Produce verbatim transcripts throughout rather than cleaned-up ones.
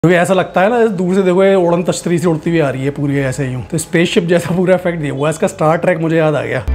क्योंकि ऐसा लगता है ना दूर से देखो ये उड़न तश्तरी से उड़ती हुई आ रही है पूरी ऐसे ही। तो स्पेसशिप जैसा पूरा इफेक्ट दिया हुआ है। इसका स्टार ट्रैक मुझे याद आ गया।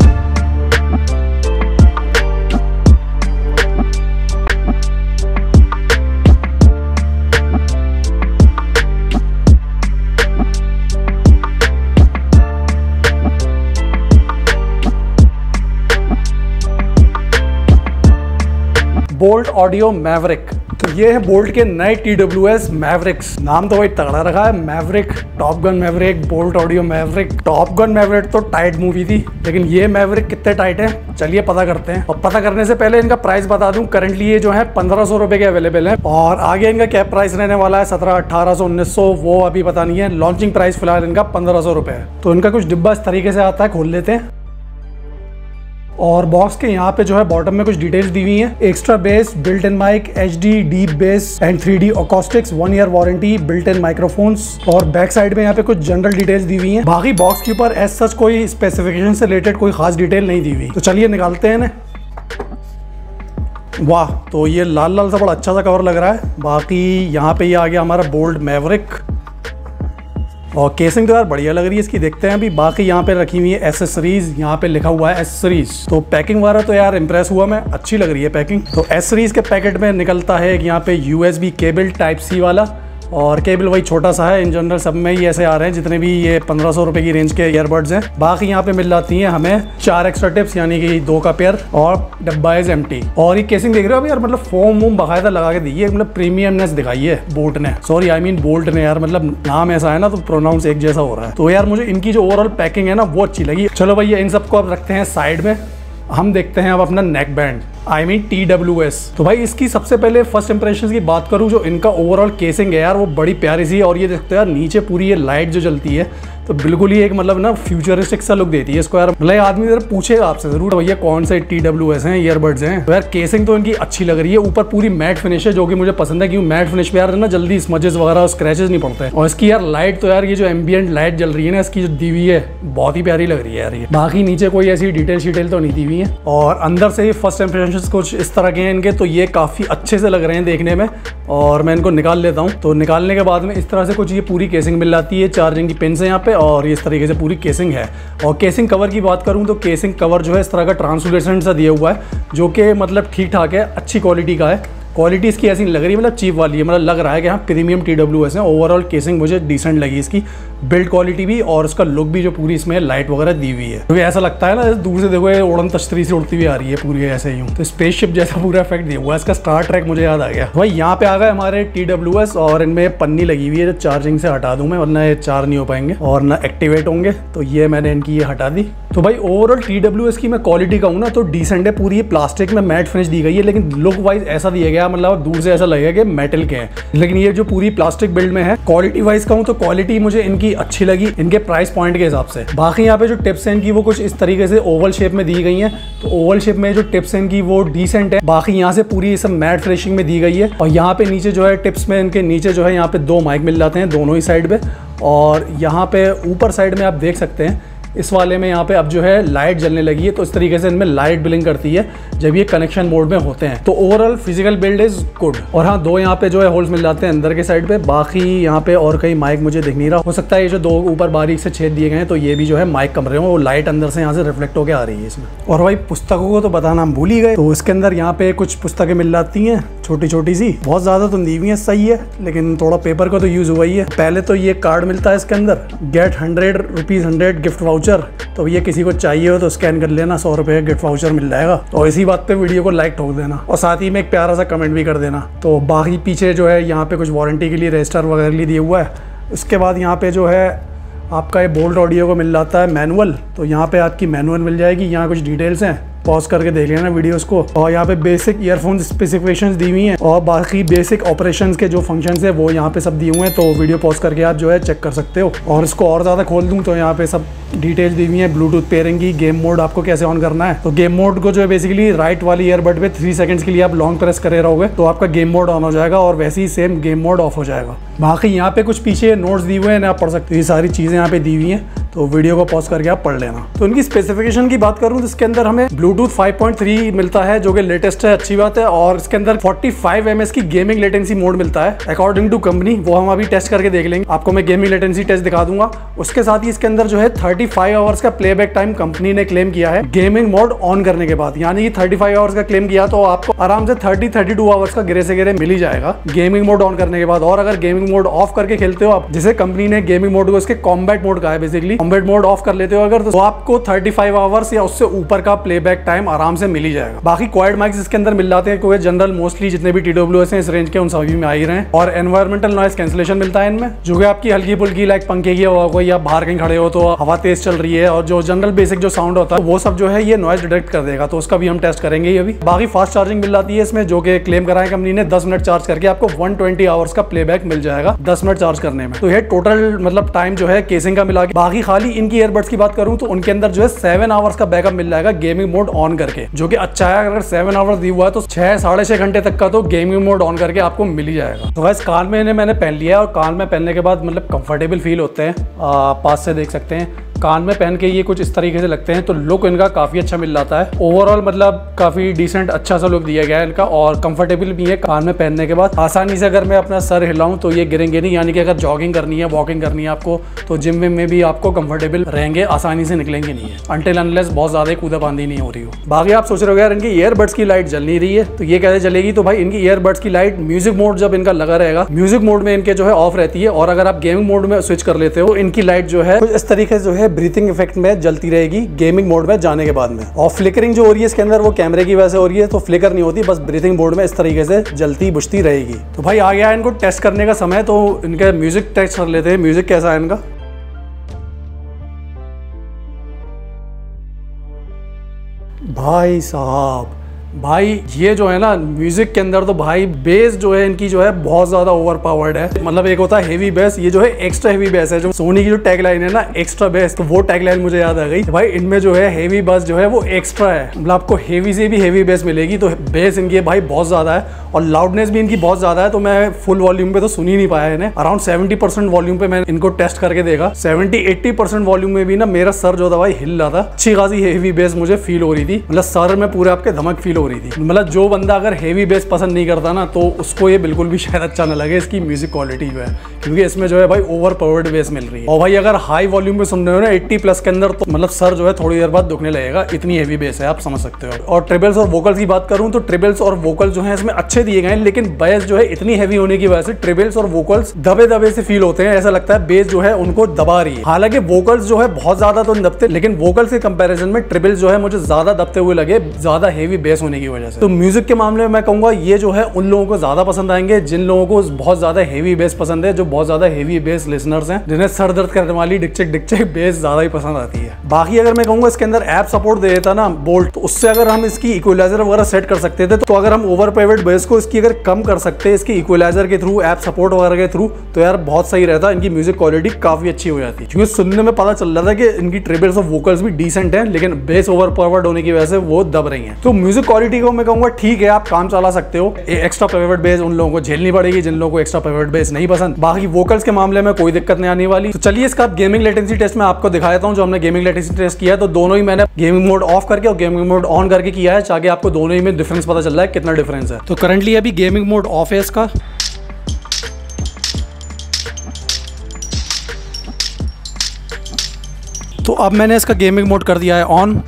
बोल्ट ऑडियो मैवरिक, तो ये है बोल्ट के नए टी डब्ल्यू एस मैवरिक्स। नाम तो भाई तगड़ा रखा है, Maverick, Top Gun Maverick, Boult audio Maverick. Top Gun Maverick तो टाइट मूवी थी, लेकिन ये मैवरिक कितने टाइट है चलिए पता करते हैं। और पता करने से पहले इनका प्राइस बता दूं, करंटली ये जो है पंद्रह सौ रुपए के अवेलेबल है और आगे इनका क्या प्राइस रहने वाला है, सत्रह अठारह सौ उन्नीस सौ वो अभी पता नहीं है। लॉन्चिंग प्राइस फिलहाल इनका पंद्रह सौ रुपए है। तो इनका कुछ डिब्बा इस तरीके से आता है, खोल लेते हैं। और बॉक्स के यहाँ पे जो है बॉटम में कुछ डिटेल्स दी हुई हैं। Extra bass, built in mic, H D deep bass and three D acoustics, one year warranty, built in microphones. और बैक साइड में यहाँ पे कुछ जनरल डिटेल्स दी हुई हैं। बाकी बॉक्स के ऊपर एज सच कोई स्पेसिफिकेशन से रिलेटेड कोई खास डिटेल नहीं दी हुई। तो चलिए निकालते हैं ना। वाह, तो ये लाल लाल सा बड़ा अच्छा सा कवर लग रहा है। बाकी यहाँ पे ये आ गया हमारा बोल्ट मैवरिक और केसिंग तो यार बढ़िया लग रही है इसकी, देखते हैं अभी। बाकी यहाँ पे रखी हुई है एसेसरीज, यहाँ पे लिखा हुआ है एसेसरीज। तो पैकिंग वगैरह तो यार इंप्रेस हुआ मैं, अच्छी लग रही है पैकिंग। तो एसेसरीज के पैकेट में निकलता है यहाँ पे यूएसबी केबल टाइप सी वाला, और केबल वही छोटा सा है। इन जनरल सब में ही ऐसे आ रहे हैं जितने भी ये पंद्रह सौ रुपए की रेंज के ईयरबड्स हैं। बाकी यहाँ पे मिल जाती हैं हमें चार एक्स्ट्रा टिप्स, यानी कि दो का पेयर, और डब्बा इज एम्प्टी। और ये केसिंग देख रहे हो अभी यार, मतलब फोम वोम बाकायदा लगा के दी है, मतलब प्रीमियमनेस दिखाई है बोल्ट ने, सॉरी आई मीन बोल्ट ने यार, मतलब नाम ऐसा है ना तो प्रोनाउंस एक जैसा हो रहा है। तो यार मुझे इनकी जो ओवरऑल पैकिंग है ना वो अच्छी लगी। चलो भैया इन सबको अब रखते हैं साइड में, हम देखते हैं अब अपना neck band, I mean T W S. तो भाई इसकी सबसे पहले फर्स्ट इंप्रेशन की बात करूं, जो इनका ओवरऑल केसिंग है यार वो बड़ी प्यारी सी है। और ये देखते हो यार नीचे पूरी ये लाइट जो जलती है, तो बिल्कुल ही एक मतलब ना फ्यूचरिस्टिक सा लुक देती है इसको यार। मतलब आदमी जरा पूछेगा आपसे जरूर भैया कौन से टी डब्ल्यू एस हैं, ईयरबड्स हैं। तो यार केसिंग तो इनकी अच्छी लग रही है। ऊपर पूरी मैट फिनिश है जो कि मुझे पसंद है, क्योंकि मैट फिनिश पे यार ना जल्दी स्मजेस वगैरह स्क्रैचेस नहीं पड़ते हैं। और इसकी यार लाइट तो यार ये जो एम्बियंट लाइट जल रही है ना इसकी जो दी हुई है, बहुत ही प्यारी लग रही है यार ये। बाकी नीचे कोई ऐसी डिटेल शिटेल तो नहीं दी हुई है। और अंदर से ही फर्स्ट इंप्रेशन कुछ इस तरह के हैं इनके, तो ये काफी अच्छे से लग रहे हैं देखने में। और मैं इनको निकाल लेता हूँ। तो निकालने के बाद में इस तरह से कुछ ये पूरी केसिंग मिल जाती है, चार्जिंग की पिन से यहाँ पे, और इस तरीके से पूरी केसिंग है। और केसिंग कवर की बात करूँ तो केसिंग कवर जो है इस तरह का ट्रांसलूसेंट सा दिया हुआ है, जो कि मतलब ठीक ठाक है, अच्छी क्वालिटी का है। क्वालिटी इसकी ऐसी नहीं लग रही, मतलब चीप वाली है, मतलब लग रहा है कि हाँ प्रीमियम टी डब्ल्यू एस है। ओवरऑल केसिंग मुझे डिसेंट लगी इसकी, बिल्ड क्वालिटी भी और उसका लुक भी जो पूरी इसमें लाइट वगैरह दी हुई है। क्योंकि ऐसा लगता है ना दूर से देखो ये उड़न तश्तरी से उड़ती हुई आ रही है पूरी ऐसे ही। तो स्पेसशिप जैसा पूरा इफेक्ट दिया हुआ है। इसका स्टार ट्रैक मुझे याद आ गया। भाई यहाँ पे आ गए हमारे टी डब्ल्यू एस, और इनमें पन्नी लगी हुई है जो चार्जिंग से हटा दूँ मैं, वरना ये चार्ज नहीं हो पाएंगे और ना एक्टिवेट होंगे। तो ये मैंने इनकी ये हटा दी। तो भाई ओवरऑल टी डब्ल्यू एस की मैं क्वालिटी कहूँ ना तो डिसेंट है। पूरी प्लास्टिक में मैट फिनिश दी गई है, लेकिन लुक वाइज ऐसा दिया गया मतलब दूर से ऐसा लगेगा कि मेटल के हैं, लेकिन ये जो पूरी प्लास्टिक बिल्ड में है। क्वालिटी वाइज कहूँ तो क्वालिटी मुझे इनकी अच्छी लगी इनके प्राइस पॉइंट के हिसाब से। बाकी यहाँ पे जो टिप्स हैं इनकी वो कुछ इस तरीके से ओवल शेप में दी गई हैं। तो ओवल शेप में जो टिप्स हैं इनकी वो डिसेंट है। बाकी यहाँ से पूरी सब मैट फिनिशिंग में दी गई है। और यहाँ पे नीचे जो है टिप्स में इनके नीचे जो है यहाँ पे दो माइक मिल जाते हैं दोनों ही साइड पे। और यहाँ पे ऊपर साइड में आप देख सकते हैं इस वाले में यहाँ पे अब जो है लाइट जलने लगी है, तो इस तरीके से इनमें लाइट ब्लिंक करती है जब ये कनेक्शन मोड में होते हैं। तो overall physical build is good. और हाँ, दो यहाँ पे जो है होल्स मिल जाते हैं अंदर के साइड पे। बाकी यहाँ पे और कहीं माइक मुझे दिख नहीं रहा, हो सकता है ये जो दो ऊपर बारीक से छेद दिए गए हैं तो ये भी जो है माइक कमरे हो, वो लाइट अंदर से यहाँ से रिफ्लेक्ट होकर आ रही है इसमें। और भाई पुस्तकों को तो बताना हम भूल ही गए। तो इसके अंदर यहाँ पे कुछ पुस्तकें मिल जाती हैं छोटी छोटी सी, बहुत ज्यादा तो दी हुई है, सही है, लेकिन थोड़ा पेपर का तो यूज हुआ ही है। पहले तो ये कार्ड मिलता है इसके अंदर, get hundred rupees hundred gift voucher. तो ये किसी को चाहिए हो तो स्कैन कर लेना, सौ रुपए का गिफ्ट वाउचर मिल जाएगा। और इसी बात पे वीडियो को लाइक ठोक देना और साथ ही में एक प्यारा सा कमेंट भी कर देना। तो बाकी पीछे जो है यहाँ पे कुछ वारंटी के लिए रजिस्टर वगैरह लिए दिया हुआ है। उसके बाद यहाँ पे जो है आपका ये बोल्ट ऑडियो को मिल जाता है मैनुअल। तो यहाँ पे आपकी मैनुअल मिल जाएगी, यहाँ कुछ डिटेल्स हैं, पॉज करके देख लेना वीडियोस को। और यहाँ पे बेसिक ईयरफोन स्पेसिफिकेशंस दी हुई हैं और बाकी बेसिक ऑपरेशंस के जो फंक्शंस है वो यहाँ पे सब दिए हुए हैं। तो वीडियो पॉज करके आप जो है चेक कर सकते हो। और इसको और ज़्यादा खोल दूँ तो यहाँ पे सब डिटेल्स दी हुई है, ब्लूटूथ पेयरिंग की, गेम मोड आपको कैसे ऑन करना है। तो गेम मोड को जो है बेसिकली राइट वाली ईयरबड पे थ्री सेकंड्स के लिए आप लॉन्ग प्रेस करे रहोगे तो आपका गेम मोड ऑन हो जाएगा और वैसे ही सेम गेम मोड ऑफ हो जाएगा। बाकी यहाँ पे कुछ पीछे नोट्स दी हुए हैं, आप पढ़ सकते हो, ये सारी चीज़ें यहाँ पे दी हुई हैं। तो वीडियो को पॉज करके आप पढ़ लेना। तो इनकी स्पेसिफिकेशन की बात करूँ तो इसके अंदर हमें Bluetooth Bluetooth five point three मिलता है जो कि लेटेस्ट है, अच्छी बात है। और इसके अंदर फोर्टी फाइव एम एस की गेमिंग लेटेंसी मोड मिलता है अकॉर्डिंग टू कंपनी, वो हम अभी टेस्ट करके देख लेंगे, आपको मैं गेमिंग लेटेंसी टेस्ट दिखा दूंगा। उसके साथ ही इसके अंदर जो है थर्टी फाइव आवर्स का प्लेबैक टाइम कंपनी ने क्लेम किया है गेमिंग मोड ऑन करने के बाद, यानी कि थर्टी फाइव आवर्स का क्लेम किया तो आपको आराम से थर्टी थर्टी टू आवर्स का गिरे से गिरे मिल ही जाएगा गेमिंग मोड ऑन करने के बाद। और अगर गेमिंग मोड ऑफ करके खेलते हो आप, जिसे कंपनी ने गेमिंग मोड को इसके कॉम्बैट मोड कहा है, बेसिकली कॉम्बैट मोड ऑफ कर लेते हो अगर, तो आपको थर्टी फाइव आवर्स या उससे ऊपर का प्लेबैक टाइम आराम से मिल ही जाएगा। बाकी क्वाड माइक्स इसके अंदर मिल जाते हैं क्योंकि जनरल मोस्टली जितने भी टीडब्ल्यूएस हैं इस रेंज के उन सभी में आ ही रहे हैं। और एनवायरमेंटल नॉइस कैंसिलेशन मिलता है इनमें, जो कि आपकी हल्की फुल्की लाइक पंखे की हवा को, या बाहर कहीं खड़े हो तो हवा तेज चल रही है और जो जनरल बेसिक जो साउंड होता है वो सब जो है ये नॉइस डिटेक्ट कर देगा, तो उसका भी हम टेस्ट करेंगे अभी। बाकी फास्ट चार्जिंग मिल जाती है इसमें, जो कि क्लेम कराए कंपनी ने, दस मिनट चार्ज करके आपको वन ट्वेंटी आवर्स का प्लेबैक मिल जाएगा दस मिनट चार्ज करने में। तो ये टोटल मतलब टाइम जो है केसिंग का मिला के। बाकी खाली इनकी ईयरबड्स की बात करूं तो उनके अंदर जो है सेवन आवर्स का बैकअप मिल जाएगा गेमिंग मोड ऑन करके, जो कि अच्छा है। अगर सेवन आवर्स दिया हुआ है तो छह साढ़े छह घंटे तक का तो गेमिंग मोड ऑन करके आपको मिल ही जाएगा। तो वैसे कान में इन्हें मैंने पहन लिया है और कान में पहनने के बाद मतलब कंफर्टेबल फील होते हैं, पास से देख सकते हैं कान में पहन के ये कुछ इस तरीके से लगते हैं, तो लुक इनका काफी अच्छा मिल जाता है। ओवरऑल मतलब काफी डिसेंट अच्छा सा लुक दिया गया है इनका, और कंफर्टेबल भी है कान में पहनने के बाद। आसानी से अगर मैं अपना सर हिलाऊं तो ये गिरेंगे नहीं, यानी कि अगर जॉगिंग करनी है, वॉकिंग करनी है आपको, तो जिम में भी आपको कंफर्टेबल रहेंगे, आसानी से निकलेंगे नहीं है, अनटिल अनलेस बहुत ज्यादा कूदाबांदी नहीं हो रही हो। बाकी आप सोच रहे हो यार इनकी ईयरबड्स की लाइट जल नहीं रही है, तो ये कैसे चलेगी? तो भाई इनकी ईयरबड्स की लाइट म्यूजिक मोड जब इनका लगा रहेगा, म्यूजिक मोड में इनके जो है ऑफ रहती है, और अगर आप गेमिंग मोड में स्विच कर लेते हो इनकी लाइट जो है कुछ इस तरीके से जो है ब्रीथिंग इफेक्ट में जलती रहेगी गेमिंग मोड में जाने के बाद में। और फ्लिकरिंग जो हो रही है इसके अंदर वो कैमरे की वजह से हो रही है, तो फ्लिकर नहीं होती, बस ब्रीथिंग मोड में इस तरीके से जलती बुझती रहेगी। तो भाई आ गया है इनको टेस्ट करने का समय, तो इनका म्यूजिक टेस्ट कर लेते हैं। म्यूजिक कैसा है इनका? भाई साहब, भाई ये जो है ना म्यूजिक के अंदर तो भाई बेस जो है इनकी जो है बहुत ज्यादा ओवर पावर्ड है। मतलब एक होता है हेवी बेस, ये जो है एक्स्ट्रा हेवी बेस है। जो सोनी की जो टैगलाइन है ना एक्स्ट्रा बेस, तो वो टैगलाइन मुझे याद आ गई। भाई इनमें जो है हेवी बेस जो है वो एक्स्ट्रा है, मतलब आपको हेवी से भी हेवी बेस मिलेगी। तो बेस इनकी भाई बहुत ज्यादा है और लाउडनेस भी इनकी बहुत ज्यादा है। तो मैं फुल वॉल्यूम पे तो सुन ही नहीं पाया इन्हें, अराउंड सेवेंटी परसेंट वॉल्यूम पे मैंने इनको टेस्ट करके देखा। सेवेंटी एट्टी परसेंट वॉल्यूम में भी ना मेरा सर जो था भाई हिल रहा था, अच्छी खासी हेवी बेस मुझे फील हो रही थी, मतलब सर में पूरे आपके धमक फील हो रही थी। मतलब जो बंदा अगर हेवी बेस पसंद नहीं करता ना, तो उसको ये बिल्कुल भी शायद अच्छा ना लगे इसकी म्यूजिक क्वालिटी जो है, क्योंकि इसमें जो है भाई ओवर पावर्ड बेस मिल रही है। और भाई अगर हाई वॉल्यूम में सुन रहे हो ना एट्टी प्लस के अंदर, तो मतलब सर जो है थोड़ी देर बाद दुखने लगेगा, इतनी हेवी बेस है, आप समझ सकते हो। और ट्रिबल्स और वोकल्स की बात करूं तो ट्रिबल्स और वोकल जो है इसमें अच्छे दिए गए हैं, लेकिन बेस जो है इतनी हेवी होने की वजह से ट्रिबल्स और वोकल्स दबे दबे से फील होते हैं, ऐसा लगता है बेस जो है उनको दबा रही है। हालांकि वोकल्स जो है बहुत ज्यादा तो नहीं दबते, लेकिन वोकल्स के कंपैरिजन में ट्रिबल्स जो है मुझे ज्यादा दबते हुए लगे, ज्यादा हेवी बेस होने की वजह से। तो म्यूजिक के मामले में मैं कहूंगा ये जो है उन लोगों को ज्यादा पसंद आएंगे जिन लोगों को बहुत ज्यादा हेवी बेस पसंद है, जो बहुत ज्यादा हेवी बेस लिसनर्स हैं, जिन्हें सर दर्द करने वाली डिक्चक डिक्चक बेस ज्यादा ही पसंद आती है। बाकी अगर मैं कहूंगा इसके अंदर ऐप सपोर्ट दे देता ना बोल्ट, तो उससे अगर हम इसकी इक्वलाइजर वगैरह सेट कर सकते थे, तो अगर हम ओवर पावर्ड बेस को इसकी अगर कम कर सकते हैं इसकी इक्वलाइजर के थ्रू, ऐप सपोर्ट वगैरह के थ्रू, तो यार बहुत सही रहता, इनकी म्यूजिक क्वालिटी काफी अच्छी हो जाती है। क्योंकि सुनने में पता चल रहा था कि इनकी ट्रिबल्स और वोकल्स भी डिसेंट है, लेकिन बेस ओवर पावर्ड होने की वजह से वो दब रही है। तो म्यूजिक क्वालिटी को मैं कहूंगा ठीक है, आप काम चला सकते हो। एक्स्ट्रा पावर्ड बेस उन लोगों को झेलनी पड़ेगी जिन लोगों को एक्स्ट्रा पावर्ड बेस नहीं पसंद। बाकी वोकल्स के मामले में कोई दिक्कत नहीं आने वाली। तो चलिए इसका गेमिंग लेटेंसी टेस्ट मैं आपको दिखा देता हूं। जो हमने गेमिंग लेटेंसी टेस्ट किया है, तो दोनों ही मैंने गेमिंग मोड ऑफ करके और गेमिंग मोड ऑन करके किया है, ताकि आपको दोनों ही में डिफरेंस पता चल रहा है कितना डिफरेंस है। तो करंटली अभी गेमिंग मोड ऑफ है इसका। तो अब मैंने इसका गेमिंग मोड कर दिया है ऑन।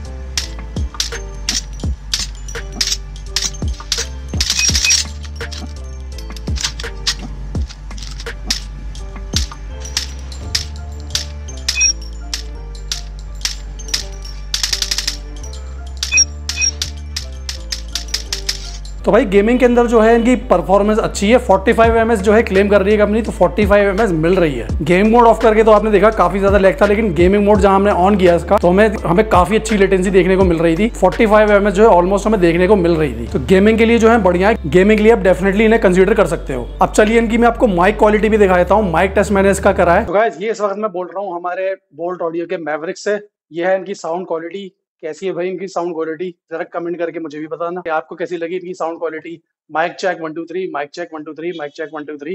तो भाई गेमिंग के अंदर जो है इनकी परफॉर्मेंस अच्छी है। फोर्टी फाइव एम एस जो है क्लेम कर रही है कंपनी, तो फोर्टी फाइव एम एस मिल रही है। गेम मोड ऑफ करके तो आपने देखा काफी ज्यादा लैग था, लेकिन गेमिंग मोड जहां हमने ऑन किया इसका, तो हमें हमें काफी अच्छी लेटेंसी देखने को मिल रही थी। फोर्टी फाइव एम एस जो है ऑलमोस्ट हमें देखने को मिल रही थी। तो गेमिंग के लिए जो है बढ़िया है, गेमिंग के लिए आप डेफिनेटली इन्हें कंसिडर कर सकते हो। अब चलिए इनकी मैं आपको माइक क्वालिटी भी दिखा देता हूँ। माइक टेस्ट मैंने इसका करा है। तो गाइस ये इस वक्त मैं बोल रहा हूँ हमारे बोल्ट ऑडियो के मैवरिक से। ये है इनकी साउंड क्वालिटी। कैसी है भाई इनकी साउंड क्वालिटी, जरा कमेंट करके मुझे भी बताना कि आपको कैसी लगी इनकी sound quality. Mic check one two three, mic check one two three, mic check one two three.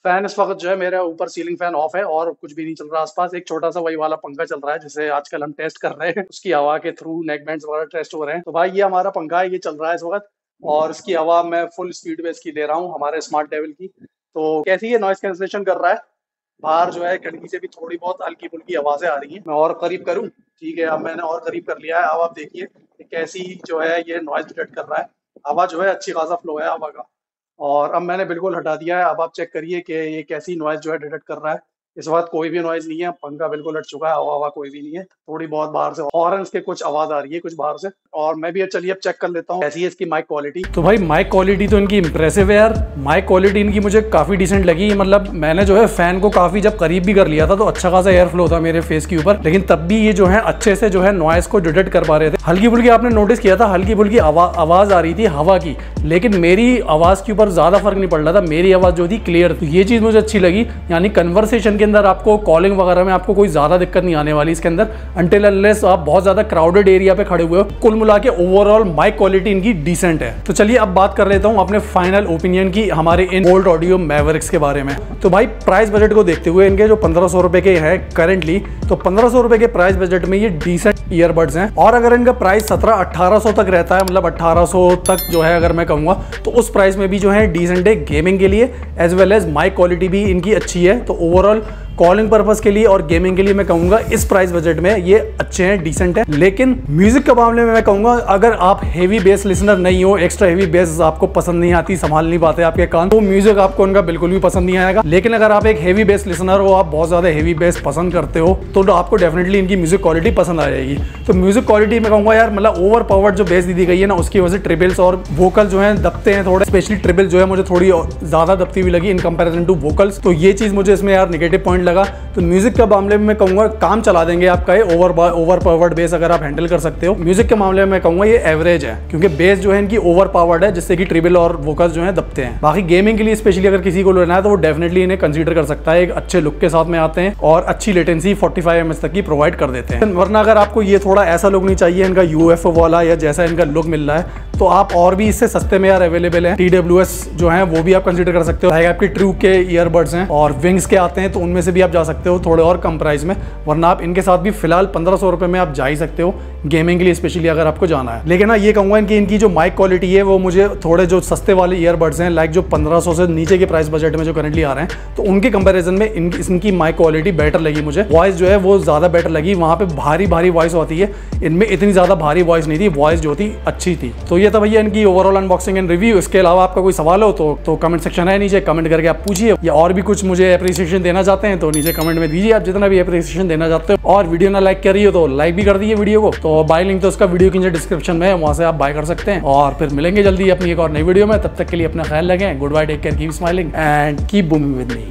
Fan इस वक्त जो है मेरे ऊपर सीलिंग फैन ऑफ है और कुछ भी नहीं चल रहा आसपास। एक छोटा सा वही वाला पंखा चल रहा है जिसे आजकल हम टेस्ट कर रहे हैं, उसकी हवा के थ्रू नेक बैंड्स वगैरह टेस्ट हो रहे हैं। तो भाई ये हमारा पंखा है, ये चल रहा है इस वक्त और इसकी हवा मैं फुल स्पीड पे इसकी दे रहा हूँ हमारे स्मार्ट लेवल की। तो कैसी ये नॉइस कैंसलेशन कर रहा है। बाहर जो है खिड़की से भी थोड़ी बहुत हल्की फुल्की आवाजें आ रही हैं। मैं और करीब करूँ, ठीक है, अब मैंने और करीब कर लिया है। अब आप देखिए कैसी जो है ये नॉइस डिटेक्ट कर रहा है। हवा जो है अच्छी खासा फ्लो है हवा का, और अब मैंने बिल्कुल हटा दिया है। अब आप चेक करिए कि ये कैसी नॉइज जो है डिटेक्ट कर रहा है। इस वक्त कोई भी नॉइज नहीं है, पंखा बिल्कुल हट चुका है, हवा हवा कोई भी नहीं है। थोड़ी बहुत बाहर से हॉर्न्स के कुछ आवाज आ रही है कुछ बाहर से। और मैं भी चलिए अब चेक कर लेता हूँ कैसी है इसकी माइक क्वालिटी। तो भाई माइक क्वालिटी तो इनकी इंप्रेसिव है यार। माइक क्वालिटी इनकी मुझे काफी डिसेंट लगी। मतलब मैंने जो है फैन को काफी जब करीब भी कर लिया था तो अच्छा खासा एयर फ्लो था मेरे फेस के ऊपर, लेकिन तब भी ये जो है अच्छे से जो है नॉइज को डिटेक्ट कर पा रहे थे। हल्की फुल्की आपने नोटिस किया था, हल्की फुल्की आवाज आ रही थी हवा की, लेकिन मेरी आवाज के ऊपर ज्यादा फर्क नहीं पड़ रहा था। मेरी आवाज जो थी क्लियर थी, ये चीज मुझे अच्छी लगी। यानी कन्वर्सेशन के अंदर आपको कॉलिंग वगैरह में आपको कोई ज्यादा दिक्कत नहीं आने वाली इसके अंदर, अनटिल अनलेस आप बहुत ज्यादा क्राउडेड एरिया पे खड़े हुए हो। कुल मिला के ओवरऑल माइक क्वालिटी इनकी डिसेंट है। तो चलिए अब बात कर लेता हूं अपने फाइनल ओपिनियन की हमारे इन बोल्ट ऑडियो मैवरिक्स के बारे में। तो भाई प्राइस बजट को देखते हुए इनके जो पंद्रह सौ रुपए के हैं करेंटली, तो पंद्रह सौ रुपए के प्राइस बजट में ये डिसेंट ईयरबड्स हैं। और अगर इनका प्राइस सत्रह अठारह सौ तक रहता है, मतलब अठारह सौ तक जो है अगर मैं कहूंगा, तो उस प्राइस में भी जो है डिसेंट है गेमिंग के लिए, as well as mic quality भी इनकी अच्छी है। तो ओवरऑल कॉलिंग पर्पस के लिए और गेमिंग के लिए मैं कहूंगा इस प्राइस बजट में ये अच्छे हैं, डिसेंट है। लेकिन म्यूजिक के मामले में मैं कहूंगा अगर आप हेवी बेस लिसनर नहीं हो, एक्स्ट्रा हेवी बेस आपको पसंद नहीं आती, संभाल नहीं पाते आपके कान, तो म्यूजिक आपको उनका बिल्कुल भी पसंद नहीं आएगा। लेकिन अगर आप एक हेवी बेस लिसनर हो, आप बहुत ज्यादा हेवी बेस पसंद करते हो, तो आपको डेफिनेटली इनकी म्यूजिक क्वालिटी पसंद आ जाएगी। तो म्यूजिक क्वालिटी में कहूंगा यार, मतलब ओवर पावर्ड जो बेस दी गई है ना, उसकी वजह से ट्रिबल्स और वोकल जो है दबते हैं थोड़े, स्पेशली ट्रिबल जो है मुझे थोड़ी ज्यादा दबती हुई लगी इन कंपेरिजन टू वोकल्स। तो ये चीज मुझे इसमें यार नेगेटिव पॉइंट लगा। तो म्यूजिक के मामले में मैं कहूंगा काम चला देंगे आपका ये ओवर ओवर पावर्ड बेस अगर आप हैंडल कर सकते हो। म्यूजिक के मामले में मैं कहूंगा ये एवरेज है, क्योंकि बेस जो है इनकी ओवर पावर्ड है, जिससे कि ट्रिबल और वोकल्स जो है दबते हैं। बाकी गेमिंग के लिए स्पेशली अगर किसी को लेना है तो वो डेफिनेटली इन्हें कंसीडर कर सकता है। एक अच्छे लुक के साथ में आते हैं और अच्छी लेटेंसी पैंतालीस एम एच तक की प्रोवाइड कर देते हैं। वरना अगर आपको ये थोड़ा ऐसा लुक नहीं चाहिए इनका यूएफओ वाला या जैसा इनका लुक मिल रहा है, तो आप और भी इससे सस्ते में यार अवेलेबल है। टी डब्ल्यू एस जो है वो भी आप कंसीडर कर सकते हो। आपके ट्रू के ईयरबड्स हैं और विंग्स के आते हैं, तो उनमें से भी आप जा सकते हो थोड़े और कम प्राइस में। वरना आप इनके साथ भी फिलहाल पंद्रह सौ रुपए में आप जा ही सकते हो गेमिंग के लिए, स्पेशली अगर आपको जाना है। लेकिन ना ये कहूंगा इनकी इनकी जो माइक क्वालिटी है वो मुझे थोड़े जो सस्ते वाले ईयरबड्स हैं, लाइक जो पंद्रह सौ से नीचे के प्राइस बजट में जो करंटली आ रहे हैं, तो उनके कंपैरिजन में इन, इनकी माइक क्वालिटी बेटर लगी मुझे। वॉइस जो है वो ज्यादा बेटर लगी। वहां पे भारी भारी वॉइस होती है, इनमें इतनी ज्यादा भारी वॉइस नहीं थी, वॉइस जो थी अच्छी थी। तो ये था भैया इनकी ओवरऑल अनबॉक्सिंग एंड रिव्यू। इसके अलावा आपका कोई सवाल हो तो तो कमेंट सेक्शन है नीचे, कमेंट करके आप पूछिए, या और भी कुछ मुझे अप्रिसिएशन देना चाहते हैं तो नीचे कमेंट में दीजिए आप जितना भी अप्रिसिएशन देना चाहते हो। और वीडियो ना लाइक कर रही हो तो लाइक भी कर दीजिए वीडियो को। तो बाय लिंक तो उसका वीडियो के नीचे डिस्क्रिप्शन में है, वहां से आप बाय कर सकते हैं। और फिर मिलेंगे जल्दी अपनी एक और नई वीडियो में। तब तक के लिए अपना ख्याल रखें। Goodbye, take care, keep smiling and keep booming with me.